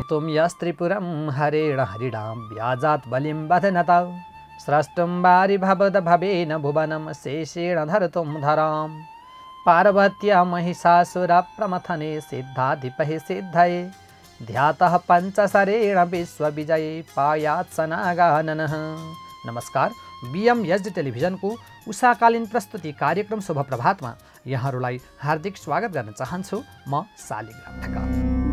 कर्तुं यस्त्रिपुरं हरेण हरिणां व्याजात् बलिं बध्नत स्रष्टुं वारि भवद भवेन भुवनं शेषेण धर्तुं धरां पार्वत्या महिषासुरप्रमथने सिद्धाधिपहे सिद्धये ध्यातः पञ्चशरेण विश्वविजये पायात् सनागाननः। नमस्कार, बीएमएसडी टेलिभिजनको उषाकालीन प्रस्तुति कार्यक्रम शुभ प्रभातमा यहाँहरूलाई हार्दिक स्वागत गर्न चाहन्छु। म शालिग्राम ढकाल।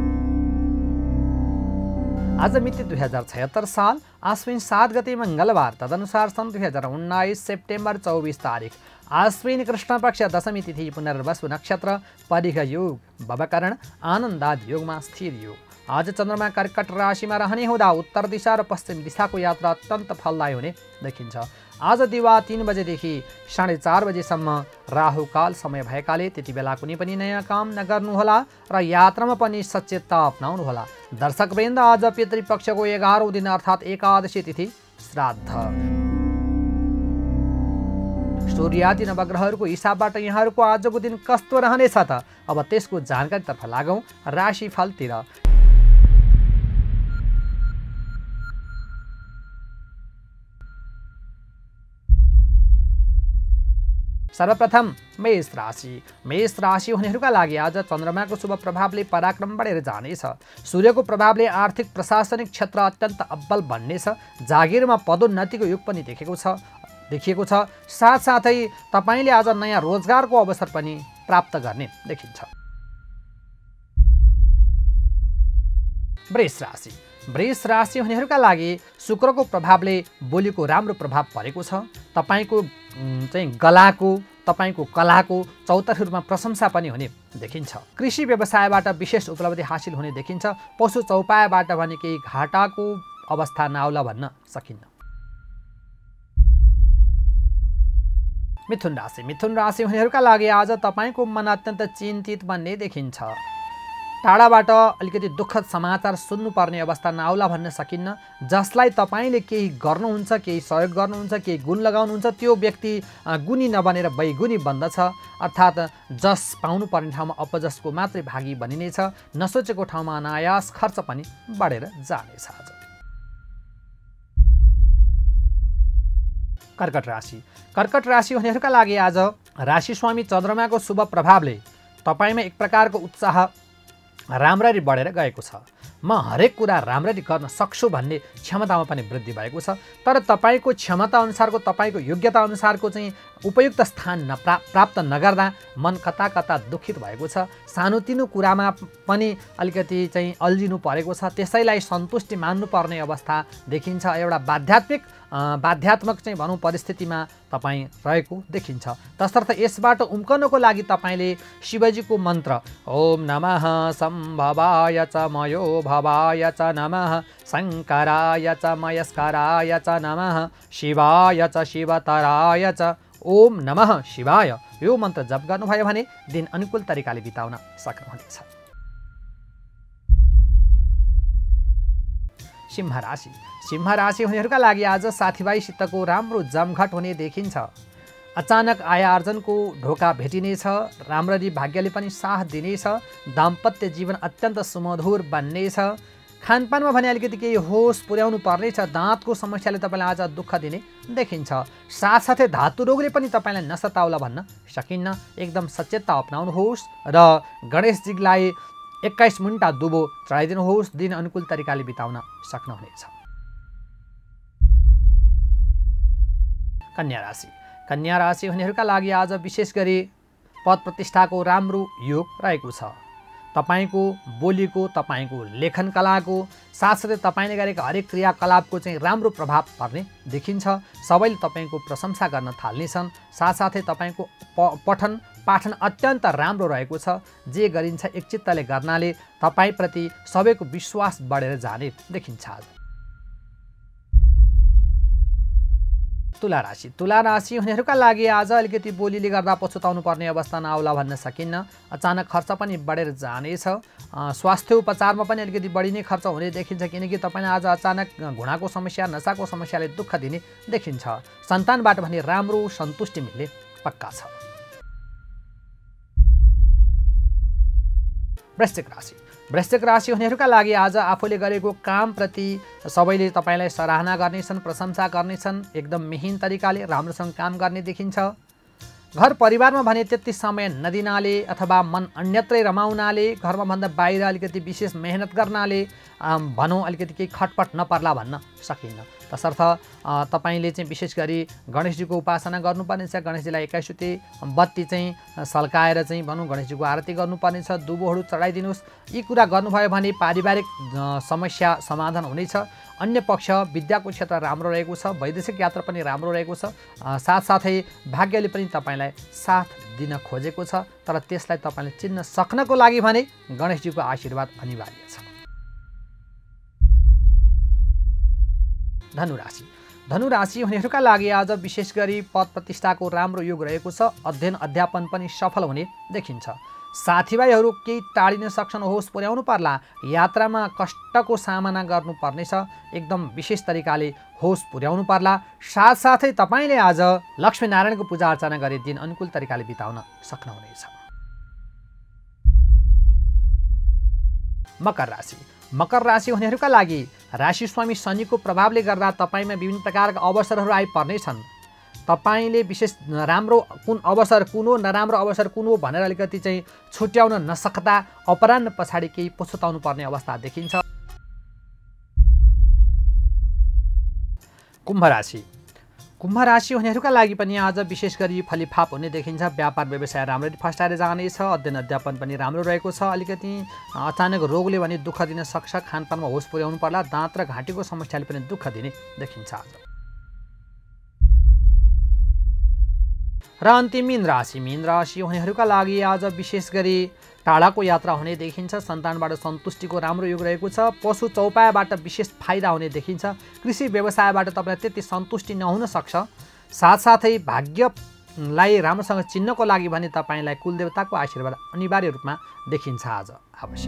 आज मिति 2076 साल आश्विन 7 गते मंगलबार, तदनुसार सन् 2019 सेप्टेम्बर 24 तारिक आश्विन कृष्ण पक्ष दशमी तिथि पुनर्वसु नक्षत्र परिघ योग बबकरण आनन्दादि योगमा स्थिर योग। आज चन्द्रमा कर्कट राशिमा रहने हुँदा उत्तर दिशा र पश्चिम दिशाको यात्रा अत्यन्त फलदायी हुने देखिन्छ। आज दिवा 3 बजेदेखि 4:30 बजेसम्म राहुकाल समय भएकाले त्यति बेला कुनै पनि नयाँ काम नगर्नुहोला र यात्रामा पनि सचेतता अपनाउनुहोला। दर्शकवृन्द, आज पितृपक्षको 11औं दिन अर्थात् एकादशी तिथि श्राद्ध। सूर्यादि नवग्रहहरूको हिसाबबाट यहाँहरूको आजको दिन कस्तो रहनेछ त अब त्यसको जानकारीतर्फ लागौँ। राशिफलतिर सर्वप्रथम मेष राशि। मेष राशि हुनेहरूका लागि आज चन्द्रमाको शुभ प्रभावले पराक्रम बढेर जानेछ। सूर्यको प्रभावले आर्थिक प्रशासनिक क्षेत्र अत्यन्त अब्बल बन्नेछ। जागिरमा पदोन्नतिको योग पनि देखिएको छ। साथसाथै तपाईँले आज नयाँ रोजगारको अवसर पनि प्राप्त गर्ने देखिन्छ। वृष राशि। वृष राशि हुनेहरूका लागि शुक्रको प्रभावले बोलीको राम्रो प्रभाव परेको छ। तपाईँको कलाको चौतर्फी रूपमा प्रशंसा पनि हुने देखिन्छ। कृषि व्यवसायबाट विशेष उपलब्धि हासिल हुने देखिन्छ। पशु चौपायाबाट भने केही घाटाको अवस्था नआउला भन्न सकिन्न। मिथुन राशि। मिथुन राशि हुनेहरूका लागि आज तपाईँको मन अत्यन्त चिन्तित बन्ने देखिन्छ। टाढाबाट अलिकति दुःखद समाचार सुन्नुपर्ने अवस्था नआउला भन्न सकिन्न। जसलाई तपाईँले केही गर्नुहुन्छ, केही सहयोग गर्नुहुन्छ, केही गुण लगाउनुहुन्छ, त्यो व्यक्ति गुणी नबनेर बैगुणी बन्दछ। अर्थात् जस पाउनुपर्ने ठाउँमा अपजसको मात्रै भागी बनिनेछ। नसोचेको ठाउँमा अनायास खर्च पनि बढेर जानेछ। आज कर्कट राशि। कर्कट राशि हुनेहरूका लागि आज राशि स्वामी चन्द्रमाको शुभ प्रभावले तपाईँमा एक प्रकारको उत्साह राम्ररी बढेर गएको छ। म हरेक कुरा राम्ररी गर्न सक्छु भन्ने क्षमतामा पनि वृद्धि भएको छ। तर तपाईँको क्षमता अनुसारको, तपाईँको योग्यता अनुसारको चाहिँ उपयुक्त स्थान प्राप्त नगर्दा मन कता कता दुखित भएको छ। सानोतिनो कुरामा पनि अलिकति चाहिँ अल्झिनु परेको छ। त्यसैलाई सन्तुष्टि मान्नुपर्ने अवस्था देखिन्छ। एउटा बाध्यात्मक चाहिँ भनौँ परिस्थितिमा तपाईँ रहेको देखिन्छ। तसर्थ यसबाट उम्कनको लागि तपाईँले शिवजीको मन्त्र ओम नमः सम्भवाय च मयो भवाय च नमः शङ्कराय च मयस्कराय च नमः शिवाय च शिवतराय च ओम नमः शिवाय यो मन्त्र जप गर्नुभयो भने दिन अनुकूल तरिकाले बिताउन सक्नुहुनेछ। सिंह राशि। सिंह राशि हुनेहरूका लागि आज साथीभाइसितको राम्रो जमघट हुने देखिन्छ। अचानक आय आर्जनको ढोका भेटिनेछ। राम्ररी भाग्यले पनि साथ दिनेछ। दाम्पत्य जीवन अत्यन्त सुमधुर बन्नेछ। खानपानमा भने अलिकति केही होस पुर्याउनु पर्नेछ। दाँतको समस्याले तपाईँलाई आज दुःख दिने देखिन्छ। साथसाथै धातु रोगले पनि तपाईँलाई नसताउला भन्न सकिन्न। एकदम सचेतता अपनाउनुहोस् र गणेशजीलाई 21 मुन्टा दुबो चढाइदिनुहोस्। दिन अनुकूल तरिकाले बिताउन सक्नुहुनेछ। कन्या राशि। कन्या राशि हुनेहरूका लागि आज विशेष गरी पद प्रतिष्ठाको राम्रो योग रहेको छ। तपाईँको बोलीको, तपाईँको लेखन कलाको, साथसाथै तपाईँले गरेका हरेक क्रियाकलापको चाहिँ राम्रो प्रभाव पर्ने देखिन्छ। सबैले तपाईँको प्रशंसा गर्न थाल्नेछन्। साथसाथै तपाईँको पाठन अत्यन्त राम्रो रहेको छ। जे गरिन्छ एकचित्तले गर्नाले तपाईँप्रति सबैको विश्वास बढेर जाने देखिन्छ। तुला राशि। तुला राशि हुनेहरूका लागि आज अलिकति बोलीले गर्दा पछुताउनु पर्ने अवस्था नआउला भन्न सकिन्न। अचानक खर्च पनि बढेर जानेछ। स्वास्थ्य उपचारमा पनि अलिकति बढी नै खर्च हुने देखिन्छ, किनकि तपाईँलाई आज अचानक घुँडाको समस्या, नसाको समस्याले दुःख दिने देखिन्छ। सन्तानबाट भने राम्रो सन्तुष्टि मिल्ने पक्का छ। वृश्चिक राशि। वृश्चिक राशि हुनेहरूका लागि आज आफूले गरेको कामप्रति सबैले तपाईँलाई सराहना गर्नेछन्, प्रशंसा गर्नेछन्। एकदम मिहिन तरिकाले राम्रोसँग काम गर्ने देखिन्छ। घर परिवारमा भने त्यति समय नदिनाले अथवा मन अन्यत्रै रमाउनाले, घरमा भन्दा बाहिर अलिकति विशेष मेहनत गर्नाले भनौँ अलिकति केही खटपट नपर्ला भन्न सकिन्न। तसर्थ तपाईँले चाहिँ विशेष गरी गणेशजीको उपासना गर्नुपर्नेछ। गणेशजीलाई 21 बत्ती चाहिँ सल्काएर चाहिँ भनौँ गणेशजीको आरती गर्नुपर्नेछ, दुबोहरू चढाइदिनुहोस्। यी कुरा गर्नुभयो भने पारिवारिक समस्या समाधान हुनेछ। अन्य पक्ष विद्याको क्षेत्र राम्रो रहेको छ, वैदेशिक यात्रा पनि राम्रो रहेको छ। साथसाथै भाग्यले पनि तपाईँलाई साथ दिन खोजेको छ, तर त्यसलाई तपाईँले चिन्न सक्नको लागि भने गणेशजीको आशीर्वाद अनिवार्य छ। धनुराशि धनुराशि हुनेहरूका लागि आज विशेष गरी पद प्रतिष्ठाको राम्रो योग रहेको छ। अध्ययन अध्यापन पनि सफल हुने देखिन्छ। साथीभाइहरू केही टाढिन सक्छन्, होस पुर्याउनु पर्ला। यात्रामा कष्टको सामना गर्नुपर्नेछ। एकदम विशेष तरिकाले होस पुर्याउनु पर्ला। साथसाथै तपाईँले आज लक्ष्मीनारायणको पूजा अर्चना गरी दिन अनुकूल तरिकाले बिताउन सक्नुहुनेछ। मकर राशि मकर राशि हुनेहरूका लागि राशि स्वामी शनिको प्रभावले गर्दा तपाईँमा विभिन्न प्रकारका अवसरहरू आइपर्नेछन्। तपाईँले विशेष राम्रो कुन अवसर कुन हो, नराम्रो अवसर कुन हो भनेर अलिकति चाहिँ छुट्याउन नसक्दा अपराह्न पछाडि केही पछुताउनु पर्ने अवस्था देखिन्छ। कुम्भ राशि हुनेहरूका लागि पनि आज विशेष गरी फलिफाप हुने देखिन्छ। व्यापार व्यवसाय राम्ररी फस्टाएर जानेछ। अध्ययन अध्यापन पनि राम्रो रहेको छ। अलिकति अचानक रोगले भने दुःख दिन सक्छ। खानपानमा होस पुर्याउनु पर्ला। दाँत र घाँटीको समस्याले पनि दुःख दिने देखिन्छ आज। र अन्तिम मीन राशि हुनेहरूका लागि आज विशेष गरी टाढाको यात्रा हुने देखिन्छ। सन्तानबाट सन्तुष्टिको राम्रो योग रहेको छ। पशु चौपायाबाट विशेष फाइदा हुने देखिन्छ। कृषि व्यवसायबाट तपाईँलाई त्यति सन्तुष्टि नहुन सक्छ। साथसाथै भाग्यलाई राम्रोसँग चिन्नको लागि भने तपाईँलाई कुलदेवताको आशीर्वाद अनिवार्य रूपमा देखिन्छ आज आवश्यक।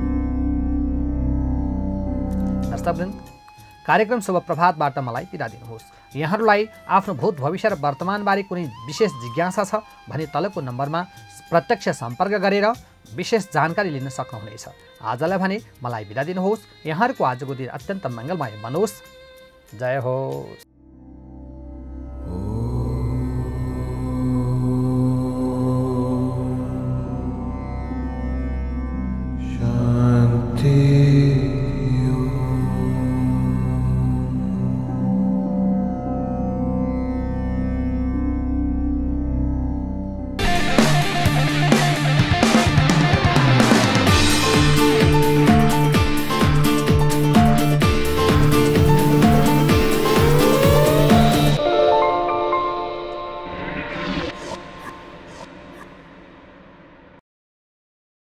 दर्शकवृन्द, कार्यक्रम शुभ प्रभातबाट मलाई बिदा दिनुहोस्। यहाँहरूलाई आफ्नो भूत भविष्य र वर्तमानबारे कुनै विशेष जिज्ञासा छ भने तलको नम्बरमा प्रत्यक्ष सम्पर्क गरेर विशेष जानकारी लिन सक्नुहुनेछ। आजलाई भने मलाई बिदा दिनुहोस्। यहाँहरूको आजको दिन अत्यन्त मङ्गलमय बनोस्। जय होस्।